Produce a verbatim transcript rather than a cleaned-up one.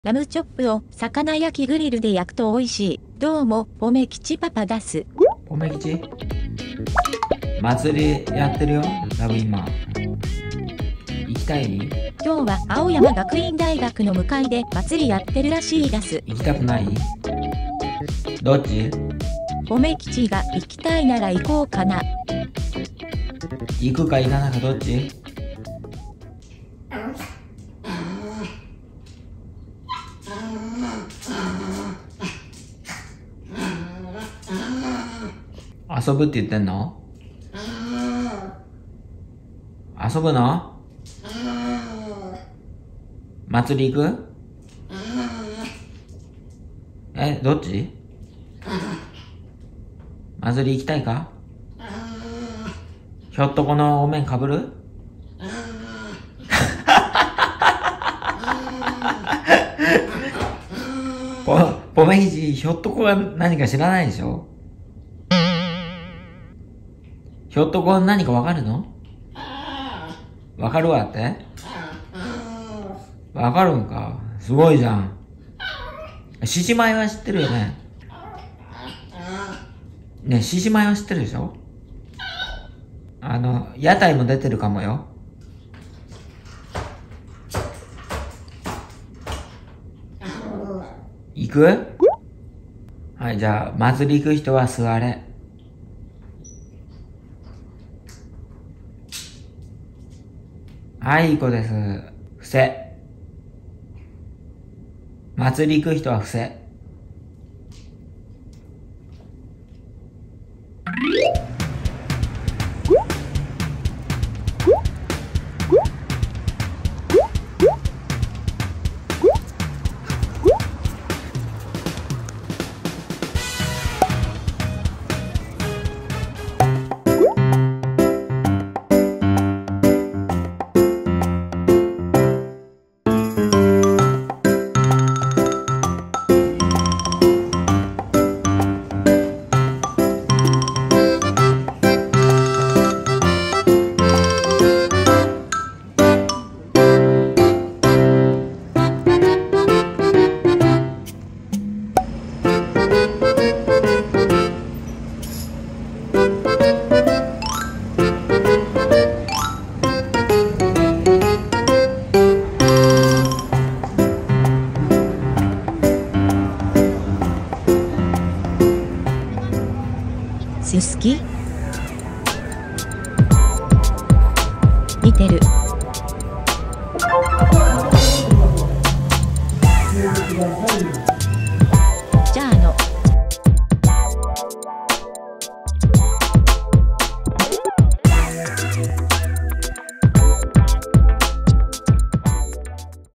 ラムチョップを魚焼きグリルで焼くと美味しい。どうも、ポメ吉パパです。 ポメ吉祭りやってるよ、ラブ今。行きたい？ 今日は青山学院大学の向かいで祭りやってるらしいです。 行きたくない？どっち？ ポメ吉が行きたいなら行こうかな。 行くか行かないかどっち？遊ぶって言ってんの？遊ぶの？祭り行く？え、どっち？祭り行きたいか？ひょっとこのお面かぶる？ポ、ポメ吉、ひょっとこが何か知らないでしょ？ひょっとこ何かわかるの？わかるわって？わかるんか。すごいじゃん。獅子舞は知ってるよね。ね、獅子舞は知ってるでしょ？あの、屋台も出てるかもよ。行く？はい、じゃあ、祭り行く人は座れ。はい、いい子です。伏せ。祭り行く人は伏せ。 すすき？似てる。 ください。